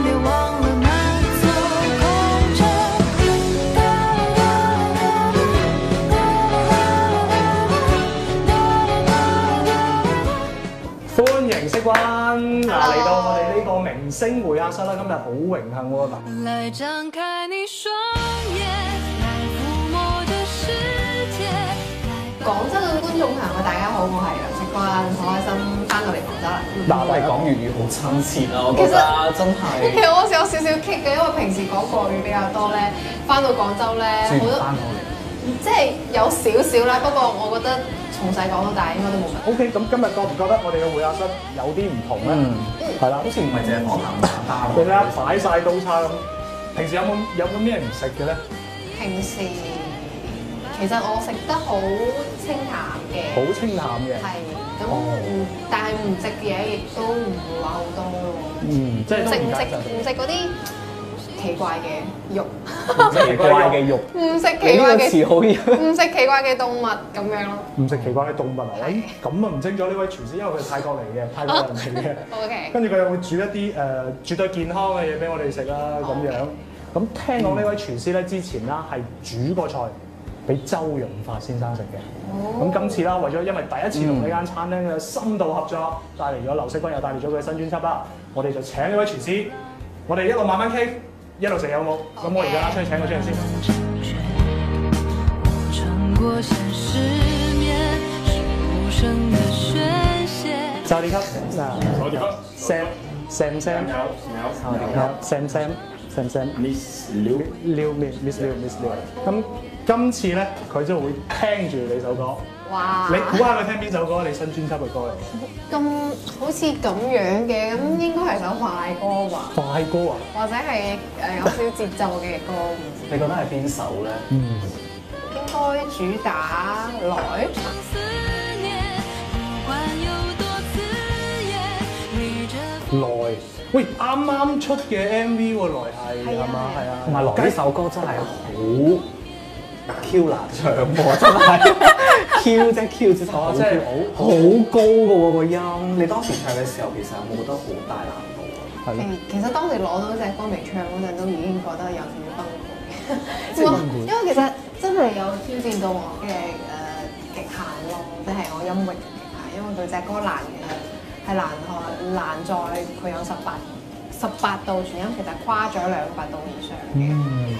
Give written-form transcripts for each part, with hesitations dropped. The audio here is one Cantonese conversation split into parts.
別忘了那座空城。 歡迎色溫嚟到我哋呢個明星會客室啦，今日好榮幸喎嗱。 來張開你雙眼，來撫摸這世界。 廣州嘅觀眾朋友，大家好，我係梁色溫，好開心翻到嚟廣州啦。 嗱， 我哋講粵語好親切啊，我覺得真係。 其實我有少少棘嘅，因為平時講國語比較多咧，翻到廣州咧好多，即係有少少啦。不過我覺得從細講到大應該都冇問題。 OK，咁今日覺唔覺得我哋嘅會客室有啲唔同咧？係啦， 好似唔係淨係講鹹蛋包。 你睇下擺晒刀叉咁。平時有冇咩唔食嘅咧？ 平時其實我食得好清淡嘅， 好清淡嘅。 係咁，但係唔食嘅嘢亦都唔會話好多咯。 即係唔食嗰啲奇怪嘅肉， 奇怪嘅肉， 唔食奇怪嘅詞好嘢， 唔食奇怪嘅動物咁樣咯。 唔食奇怪嘅動物啊？咁啊唔清楚呢位廚師，因為佢係泰國嚟嘅，泰國人嚟嘅。 OK。 跟住佢又會煮一啲絕對健康嘅嘢俾我哋食啦，咁樣。咁聽講呢位廚師咧之前啦係煮過菜俾周潤發先生食嘅。咁今次啦，為咗因為第一次同呢間餐廳嘅深度合作，帶嚟咗劉色君又帶嚟咗佢嘅新專輯啦，我哋就請呢位廚師，我哋一路慢慢傾，一路食有冇？咁我而家出去請佢出嚟先。就你級嗱，Sam Miss Liu。咁今次咧，佢就會聽住你首歌。 哇！ 你估下佢聽邊首歌？你新專輯嘅歌嚟？ 咁好似咁樣嘅，咁應該係首快歌吧？ 快歌啊？ 或者係有少節奏嘅歌？ 你覺得係邊首咧？ 應該主打來。 來，喂，啱啱出嘅 MV 喎，來係嘛？係啊， 同埋來呢首歌真係好 Q 難唱喎，真係 Q 啫 Q 之後， 即係好高嘅喎個音。你當時唱嘅時候，其實有冇覺得好大難度啊？ 係。 其實當時攞到隻歌未唱嗰陣，都已經覺得有少少崩潰。因為其實真係有挑戰到我嘅極限咯，即係我音域嘅極限。因為佢隻歌難嘅係難在佢有18度全音，其實跨咗2個8度以上嘅。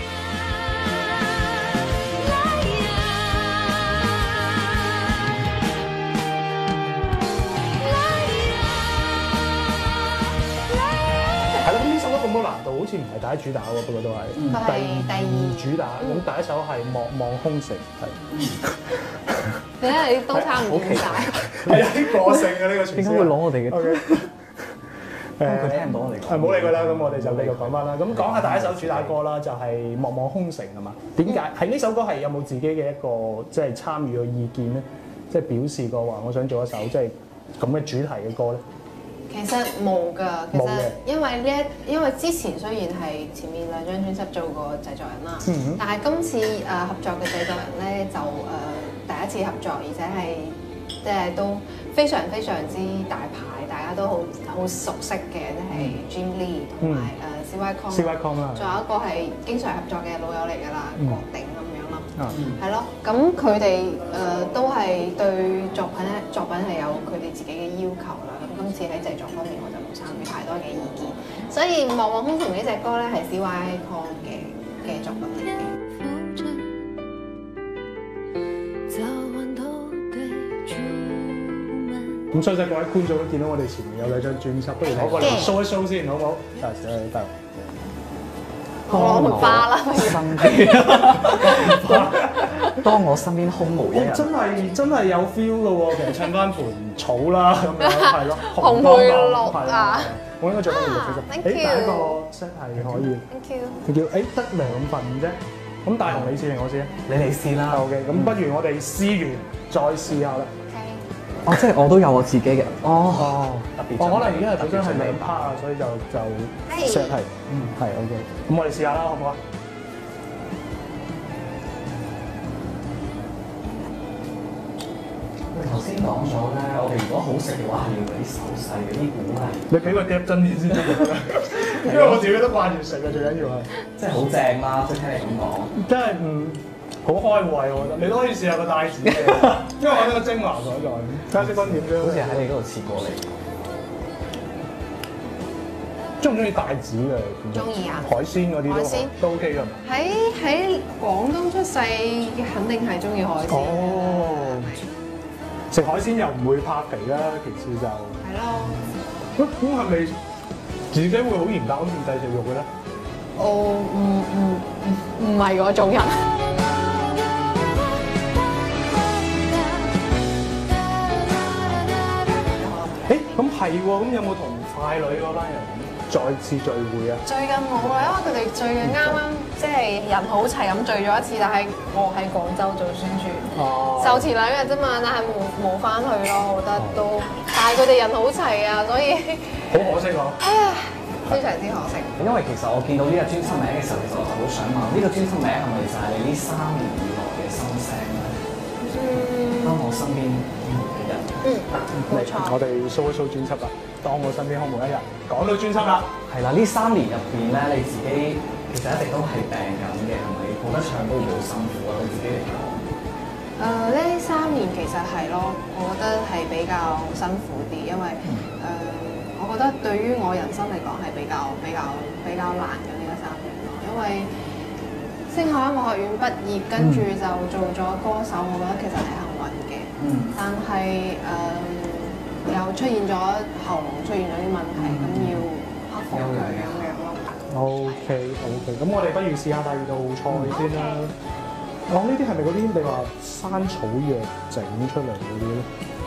係咯，咁呢首歌咁多難度，好似唔係第一主打喎，不過都係第二主打。咁第一首係莫忘空城，係。 你睇你都差唔多晒， 係有啲個性嘅呢個廚師。 點解會攞我哋嘅？ 佢聽唔到我哋講。 冇理佢啦，咁我哋就繼續講翻啦。咁講下第一首主打歌啦，就係莫忘空城係嘛？點解係呢首歌係有冇自己嘅一個即係參與嘅意見咧？即係表示過話我想做一首即係咁嘅主題嘅歌咧？ 其實冇㗎，其實因為之前雖然係前面2張專輯做過製作人啦，但係今次合作嘅製作人咧就第一次合作，而且係即係都非常非常之大牌，大家都好熟悉嘅，即係 Jim Lee 同埋CY Kong 啦，仲有一個係經常合作嘅老友嚟㗎啦，郭頂咁樣啦，係咯，咁佢哋都係對作品係有佢哋自己嘅要求啦。今次喺製作方面我就冇參與太多嘅意見，所以《莫忘空城》呢隻歌咧係 CY Kong 嘅作品嚟嘅。 咁相信各位觀眾都見到我哋前面有2張專輯，不如攞過嚟 show 一 show 先，好唔好？得。 我攞花啦， 當我身邊空無一人， 真係有 feel 嘅喎。其實襯翻盆草啦，咁樣係咯， 紅配綠啊！ 我應該着翻綠色。第一個 set 係可以。Thank you。得2份啫。咁大雄你試定我試啊？ 你嚟試啦。 OK，咁不如我哋試完再試下啦。 哦，即係我都有我自己嘅。特別。 可能而家係本身係2 part 啊，所以就 set 係OK。咁我哋試下啦，好唔好啊？ 頭先講咗咧，我哋如果好食嘅話，係要嗰啲手勢嗰啲鼓勵。 你俾個碟真啲先得。 因為我自己都掛住食嘅，最緊要係。 真係好正啦！即係聽你咁講， 真係好開胃，我覺得。你都可以試下個帶子嘅，因為我覺得個精華所在。睇下色君點啫？ 好似喺你嗰度切過嚟。 中唔中意帶子嘅？ 中意啊！ 海鮮嗰啲海鮮都 OK 㗎嘛？ 喺廣東出世，肯定係中意海鮮。 哦，食海鮮又唔會怕肥啦，其次就係咯。 咁係咪自己會好嚴格咁控制食肉嘅咧？ 我唔係嗰種人。 誒，咁係喎，咁有冇同快女嗰班人再次聚會啊？ 最近冇啦，因為佢哋最近啱啱即係人好齊咁聚咗一次，但係我喺廣州做宣傳，就前2日啫嘛，但係冇翻去咯，我覺得都，但係佢哋人好齊啊，所以好可惜喎。 哎呀，非常之可惜。 因為其實我見到呢個專輯名嘅時候，其實我就好想問，呢個專輯名係咪就係你呢3年以來嘅心聲咧？當我身邊空無一人。 冇錯。 我哋 show 一 show 專輯啦，當我身邊空無一人，講到專輯啦。 係啦，呢3年入邊咧，你自己其實一直都係病緊嘅，係咪？覺得唱都會好辛苦啊，對自己嚟講。 呢3年其實係咯，我覺得係比較辛苦啲，因為我覺得對於我人生嚟講係比較難嘅呢個3年咯，因為星海音樂學院畢業，跟住就做咗歌手，我覺得其實係幸運嘅。但係又出現咗喉嚨出現咗啲問題，咁要克服佢咁樣咯。 OK，咁我哋不如試下第2道菜先啦。哦，呢啲係咪嗰啲你話山草藥整出嚟嗰啲咧？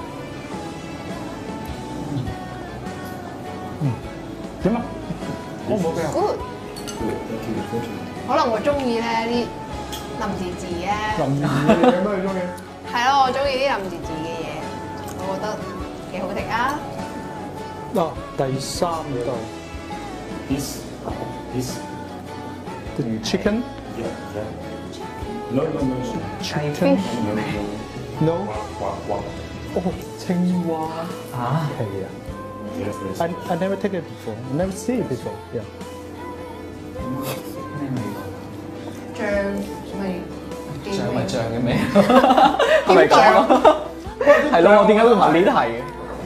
點啊？好唔好嘅 ？Good。可能我中意咧啲淋字字嘅。 淋字字嘅嘢咩？你中意？ 係咯，我中意啲淋字字嘅嘢，我覺得幾好食啊！ 嗱，第3道。This chicken. No. Chicken. No. 哦，青蛙啊！係啊。I never take it before. I never see it before. Yeah. 醬咪醬嘅味，係咪咁啊？係咯，我點解會問呢題嘅？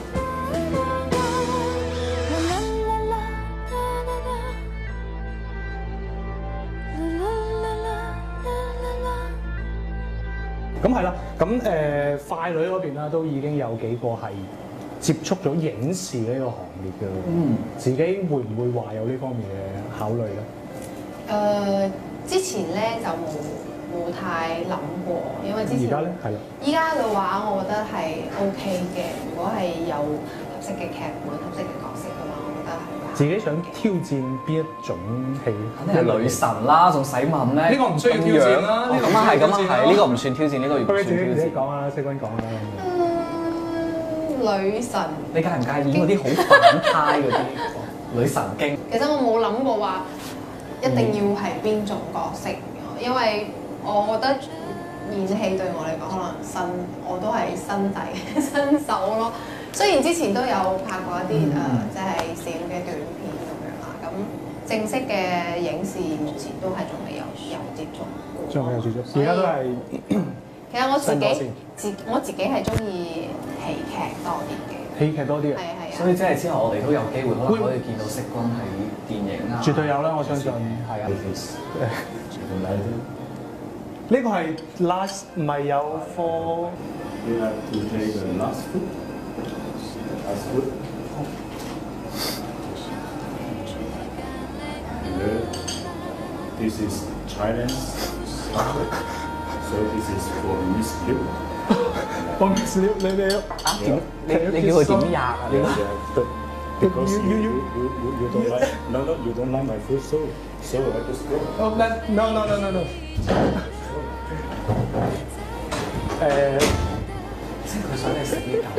咁係啦，咁快女嗰邊啦，都已經有幾個係接觸咗影視呢個行業嘅啦。自己會唔會話有呢方面嘅考慮咧？ 之前咧就冇太諗過，因為之前而家咧係啦。 依家嘅話，我覺得係 OK 嘅。如果係有合適嘅劇本、合適嘅角色嘅話，我覺得係。 自己想挑戰邊一種戲？ 肯定係女神啦，仲使問咧？ 呢個唔需要挑戰啦。 咁啊係，咁啊係，呢個唔算挑戰，呢個唔算挑戰。 自己講啊，色君講啊。 女神。你介唔介意嗰啲好反派嗰啲女神經？ 其實我冇諗過話一定要係邊種角色，因為我覺得演戲對我嚟講可能我都係新手咯。雖然之前都有拍過一啲即係小嘅短片咁樣啦，咁正式嘅影視目前都係仲未有接觸。 仲未有接觸，而家都係。 其實我自己係中意戲劇多啲嘅。 戲劇多啲啊！ 係啊。 所以即係之後我哋都有機會可以見到色君喺電影啊。 絕對有啦，我相信。係啊。呢個係 last 唔係有 for。 You have to take the last food. Last food. This is Chinese. So this is for Miss Liu. For Miss Liu，你你叫佢點吔啊？你 Because you don't like you don't like my food, so I just go. Oh no. 即係佢想你食呢嚿。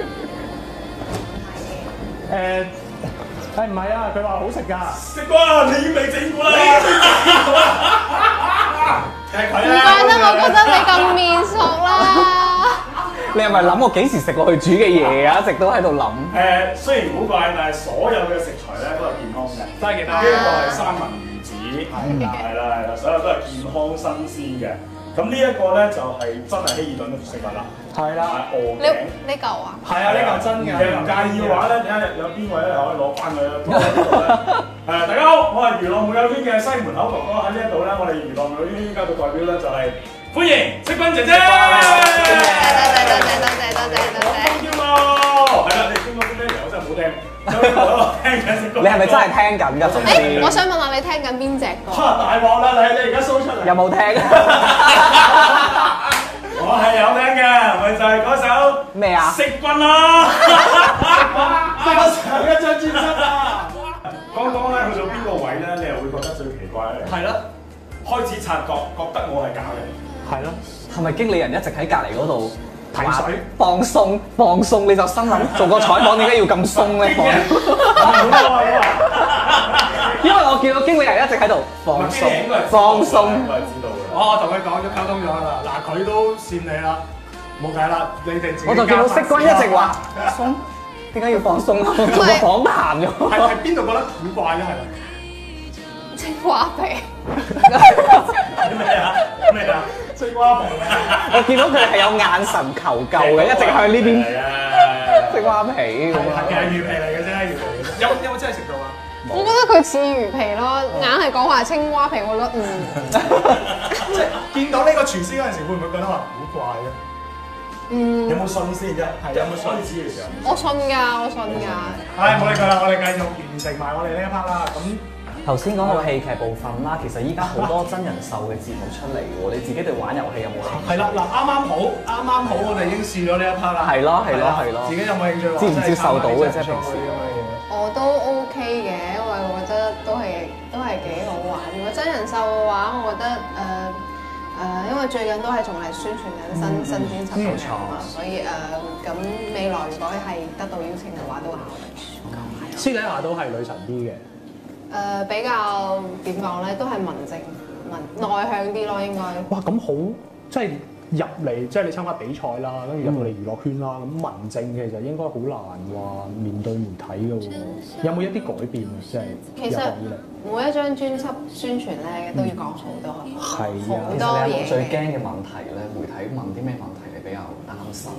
唔係啊，佢話好食㗎。 食啩，你已經未整過啦。 唔怪得我覺得你咁面熟啦。 你係咪諗我幾時食過佢煮嘅嘢啊？一直都喺度諗。 雖然古怪，但係所有嘅食材咧都係健康嘅， 都係健康。 呢個係三文魚子，係啦，所有都係健康新鮮嘅。咁呢一個咧就係真係希爾頓嘅食物啦。 係啦， 鵝頸。 呢嚿啊？ 係啊，呢個真嘅。 你唔介意嘅話咧，睇下有邊位咧可以攞翻佢啦。大家好，我係娛樂無有圈嘅西門口哥哥喺呢一度咧，我哋娛樂無有圈家嘅代表咧就係歡迎色君姐姐。多謝。係啦，你聽過啲咩？我真係冇聽。 你係咪真係聽緊㗎？總之， 我想問下你聽緊邊隻歌？ 大鑊啦！你而家 show 出嚟。 有冇聽？ 我係有聽嘅，咪就係嗰首咩啊？ 色君啦！我上一張專輯啊！剛剛咧去到邊個位咧，你又會覺得最奇怪咧？ 係啦， 開始察覺得我係假嘅。 係咯。 係咪經理人一直喺隔離嗰度提水放鬆？你就心諗做個採訪點解要咁鬆咧？因為我見到經理人一直喺度放鬆。 我係知道嘅。 我同佢講咗溝通咗啦，嗱佢都善你啦，冇計啦，你哋自己。 我就見到色君一直話鬆，點解要放鬆啊？做個訪談咗。 係邊度覺得古怪啫？係咪？ 青蛙皮。 咩啊？青蛙皮。 我見到佢係有眼神求救嘅，一直向呢邊。青蛙皮咁啊。 係魚皮嚟嘅啫，魚皮。有冇真係食到啊？ 我覺得佢似魚皮咯，硬係講話青蛙皮，我覺得即係見到呢個廚師嗰陣時，會唔會覺得話古怪咧？ 有冇信先啫？有冇信知嘅時候？ 我信㗎。 係冇理佢啦，我哋繼續完成埋我哋呢一 part 啦。咁頭先講到戲劇部分啦，其實依家好多真人秀嘅節目出嚟喎，你自己對玩遊戲有冇興趣？ 係啦，嗱啱好，我哋已經試咗呢一 part 啦。 係咯。 自己有冇興趣？ 接唔接受到嘅啫？平時我都 OK 嘅，因為我覺得都係幾好玩。如果真人秀嘅話，我覺得因為最近都係仲係宣傳緊新專輯嘅嘛，所以咁未來如果係得到邀請嘅話，都會考慮。 私底下都係女神啲嘅。 比較點講咧，都係文靜內向啲咯，應該。 哇，咁好，即係入嚟，即係你參加比賽啦，跟住入到嚟娛樂圈啦，咁文靜其實應該好難話面對媒體嘅喎。有冇一啲改變啊？即係其實每一張專輯宣傳咧都要講好多好多嘢。 其實你有冇最驚嘅問題咧？媒體問啲咩問題你比較擔心？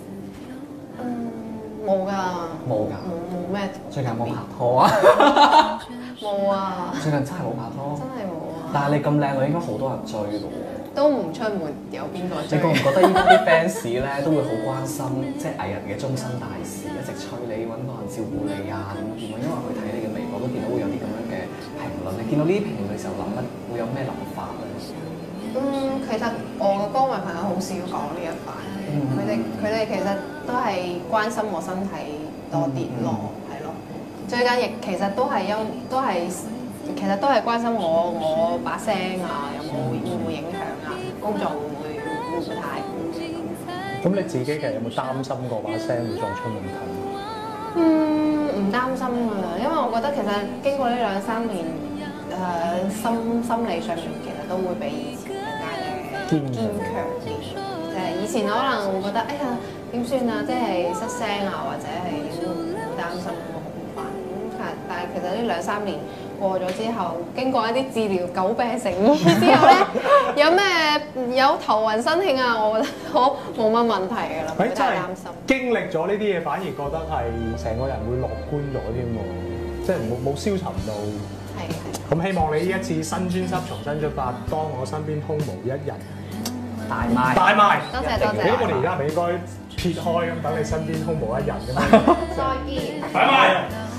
冇咩。 最近有冇拍拖啊？ 冇啊！ 最近真係冇拍拖。 真係冇啊！ 但係你咁靚女，應該好多人追嘅喎。 都唔出門，有邊個追？ 你覺唔覺得依家啲 fans 咧都會好關心，即係藝人嘅終身大事，一直催你揾個人照顧你啊？點樣？因為佢睇你嘅微博都見到會有啲咁樣嘅評論。你見到呢啲評論嘅時候諗乜？會有咩諗法咧？ 其實我嘅歌迷朋友好少講呢一塊，佢哋其實都係關心我身體多啲咯，係咯。最近亦其實都係關心我把聲啊，會唔會影響啊？工作會唔會太？ 咁你自己其實有冇擔心過把聲會再出問題？ 唔擔心㗎，因為我覺得其實經過呢2-3年，心理上面其實都會比以前更加嘅堅強啲。即係以前可能會覺得，哎呀點算啊，即係失聲啊，或者係好擔心咁好煩。但係其實呢2-3年過咗之後，經過一啲治療久病成醫之後咧，有頭暈身㷫啊，我覺得冇乜問題㗎啦，唔使太擔心。 經歷咗呢啲嘢，反而覺得係成個人會樂觀咗添喎，即係冇消沉到。係。咁希望你呢一次新專輯重新出發，當我身邊空無一人。大賣。 多謝。 我哋而家係咪應該撇開咁，等你身邊空無一人咁樣？ 再見。 大賣。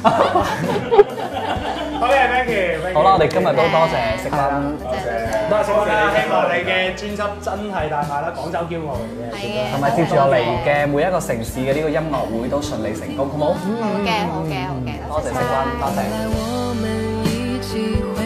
好嘅 ，thank you。 好啦，我哋今日都多謝色君， 多謝你，希望你嘅專輯真係大賣啦，廣州驕傲嚟嘅。 係嘅。 同埋接住落嚟嘅每一個城市嘅呢個音樂會都順利成功，好冇？ 好嘅。 多謝色君，多謝。